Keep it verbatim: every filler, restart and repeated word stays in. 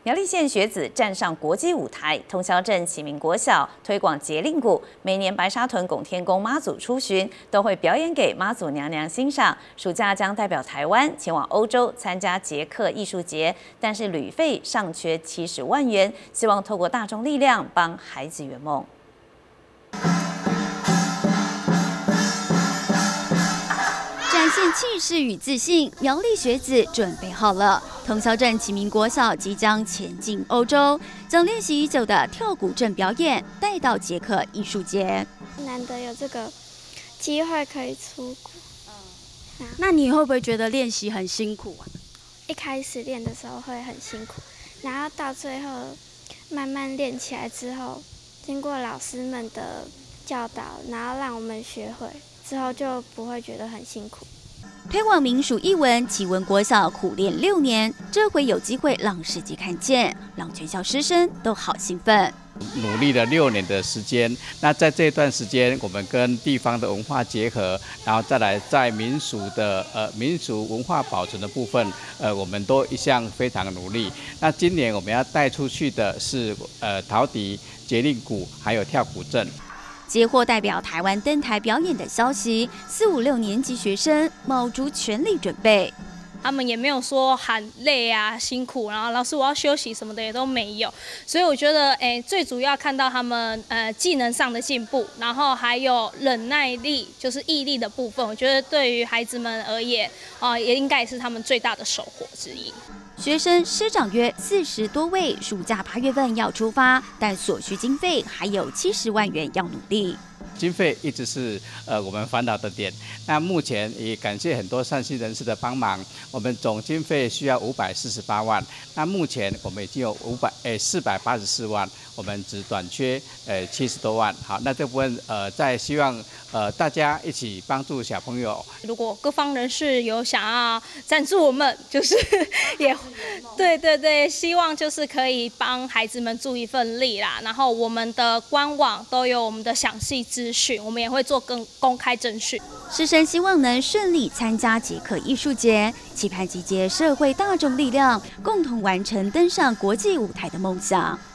苗栗县学子站上国际舞台，通霄镇启明国小推广节令鼓，每年白沙屯拱天宫妈祖出巡，都会表演给妈祖娘娘欣赏。暑假将代表台湾前往欧洲参加捷克艺术节，但是旅费尚缺七十万元，希望透过大众力量帮孩子圆梦。 展现气势与自信，苗栗学子准备好了。通霄镇启明国小即将前進歐洲，將練習已久的跳鼓陣表演帶到捷克藝術節。 難得有這個機會可以出國。 嗯，那你會不會覺得練習很辛苦啊？ 一開始練的時候會很辛苦，然後到最後慢慢練起來之後，經過老師們的教導，然後讓我們學會。 之後就不會覺得很辛苦。 推廣民俗藝文，啟文國小苦練六年，這回有機會讓世界看見，讓全校師生都好興奮。 努力了六年的時間，那在這段時間，我們跟地方的文化結合，然後再來在民俗的呃民俗文化保存的部分，呃，我們都一向非常努力。那今年我們要帶出去的是呃陶笛、節令鼓，還有跳鼓陣。 接獲代表台灣登台表演的消息，四五六年級學生卯足全力準備。 他們也沒有說喊累啊、辛苦，然後老師我要休息什麼的也都沒有。所以我覺得，誒，最主要看到他們呃技能上的進步，然後還有忍耐力，就是毅力的部分。我覺得對於孩子們而言，啊、呃，也應該也是他們最大的收穫之一。 學生師長約四十多位，暑假八月份要出發，但所需經費還有七十萬元要努力。 經費一直是呃我們煩惱的點。那目前也感謝很多善心人士的幫忙，我們總經費需要五百四十八萬。那目前我們已經有五百誒四百八十四萬，我們只短缺誒七十多萬。好，那這部分呃再希望呃大家一起幫助小朋友。 如果各方人士有想要贊助我們，就是也。 對對對，希望就是可以幫孩子們助一份力啦。然後我們的官網都有我們的詳細資訊，我們也會做更公開徵詢。 師生希望能順利參加捷克藝術節，期盼集結社會大眾力量，共同完成登上國際舞台的夢想。